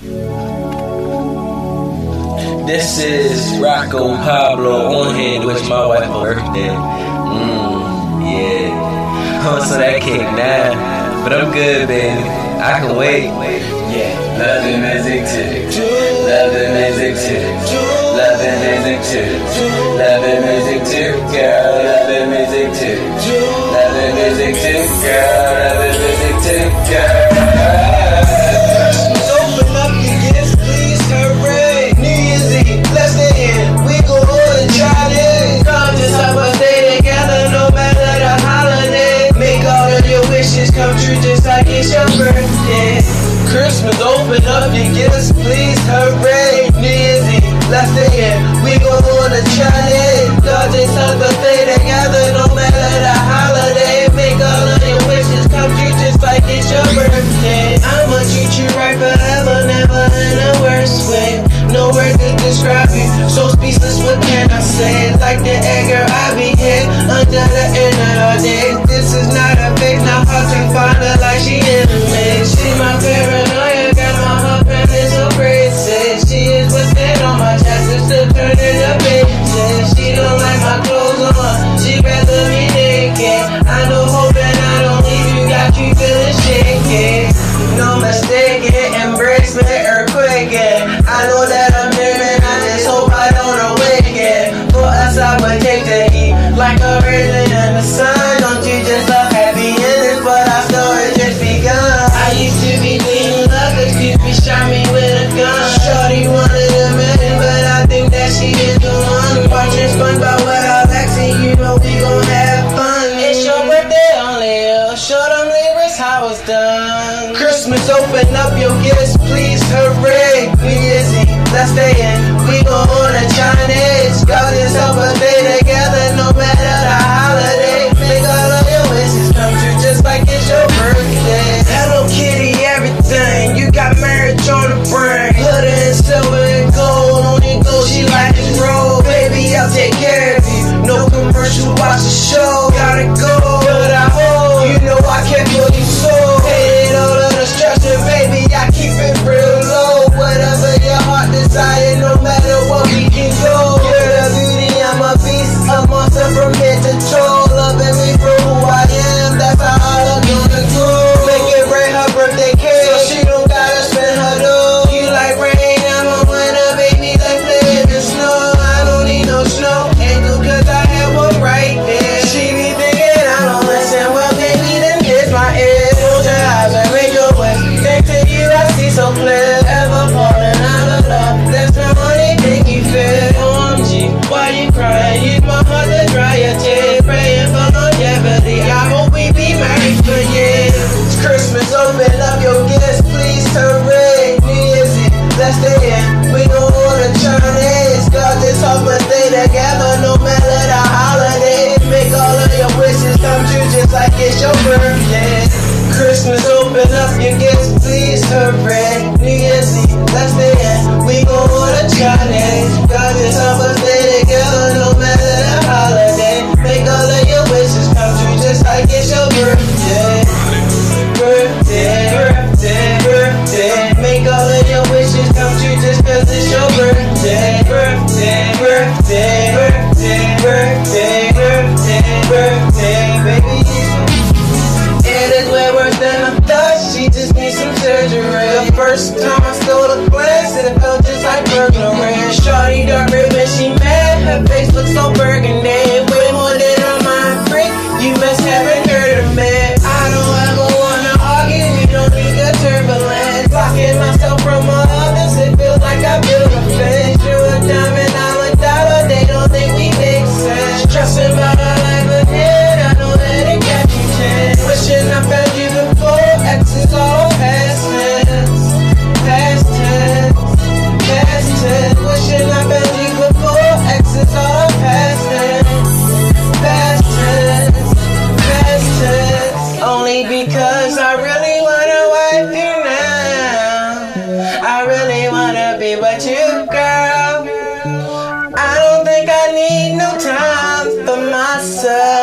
This is Rocko, Pueblo on here to wish my wife a birthday. Yeah. I'm so that cake now. But I'm good, baby. I can wait. Yeah. Love the music too. Love the music too. Love the music too. Love the music too, girl. Love the music too. Love the music too, girl. Love the music too, girl. Open up your gifts, please, hooray. New Year's Eve, let's stay in. We go on and try this. Come just have a stay together, no matter the holiday. Make all of your wishes come true just like it's your birthday. Christmas, open up your gifts, please, hooray. New Year's Eve, let's stay in. We go on and try this. God just have a stay together, no matter the holiday. Make all of your wishes come true just like it's your birthday. I'ma treat you right forever, never in the worst way. No word to describe you, so speechless, what can I say? Like the egg girl, I be here under the end of the day. This is not a fake, not hard to find her like she in the mix. She my paranoia, got my heart pounding so crazy. She is what's in on my chest, it's still turning the pages. She don't like my clothes on, she rather me naked. I know hoping I don't leave you, got you feeling shaky. No mistake, embrace me, earthquake. I know that I'm dreaming, I just hope I don't awaken. For us, I would take the heat like a raisin in the sun. Don't you just love happy endings, but our story just begun. I used to be thinking love, excuse me, shot me with a gun. Shorty wanted a million, but I think that she is the one. Watching SpongeBob without Lexi, you know we gon' have fun. It's your birthday only, show them lyrics how it's done. Christmas, open up your gifts, please, hooray. New Year's Eve, let's stay in. We gon' on a Chinese. God just help us stay together, no matter the holiday. Make all of your wishes come true, just like it's your birthday. Hello Kitty, everything. You got marriage on the brain. Hood and silver and gold, only gold she like to roll. Baby, I'll take care of you. No commercial, watch the show. Gotta go, but I hold. You know I can't feel you so. Hated all of the structure, baby, I keep it real low. Whatever your heart desire, no matter what we can go. You're the beauty, I'm a beast, a monster from head to toe. Loving me for who I am, that's how I'm gonna go. Make it rain, her birthday cake, so she don't gotta spend her dough. You like rain, I'm a winter, baby, let's play in the snow. I don't need no snow angel, cause I have one right there. She be thinking I don't listen, well baby, then here's my ear. Close your eyes and make your wish. Thanks to you, I see so clear. Ever falling out of love, that's the only thing you feel. OMG, why you crying? Use my heart to dry your tears. Praying for longevity, I hope we be married for years. It's Christmas, open up your gifts, please, hooray. New Year's Eve, let's stay in. We gon' order Chinese. God just help us stay together, no matter the holiday. Make all of your wishes come true, just like it's your birthday. Christmas, open up your gifts, please, hooray. New Year's Eve, let's stay in. We gon' order Chinese. God just help us stay together, no matter the holiday. Make all of your wishes come true, just like it's your birthday. Birthday, birthday, birthday. Make all of your wishes come true, just cause it's your birthday. Birthday, birthday, birthday, birthday, birthday, birthday, baby. It is way worse than I thought, she just needs some surgery. The first time I stole a glance, it felt just like burglary. Shorty dark red when she mad, her face looks so burgundy. Way more than a mind freak, you must haven't heard of me. I don't ever wanna argue, you don't need the turbulence. Blocking myself from all others, it feels like I built a fence. You're a diamond, I'm a dollar, they don't think we make sense. Stressing about our life ahead, I know that it got you tense. Wishing I found you before, X is all past tense. Past tense, past tense. Wishing I found you before, X is all past tense. Past tense, past tense. Only because I really wanna wipe you now. I really wanna be with you, girl. I don't think I need no time for myself.